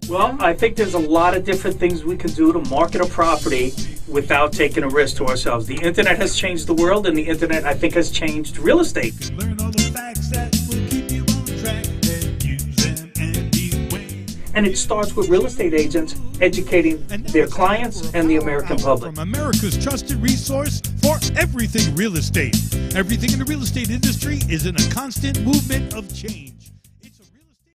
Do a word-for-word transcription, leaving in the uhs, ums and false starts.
Well, I think there's a lot of different things we can do to market a property without taking a risk to ourselves. The internet has changed the world, and the internet, I think, has changed real estate. Learn all the facts that will keep you on track, and use them anyway. And it starts with real estate agents educating their clients and the American public. From America's trusted resource for everything real estate. Everything in the real estate industry is in a constant movement of change.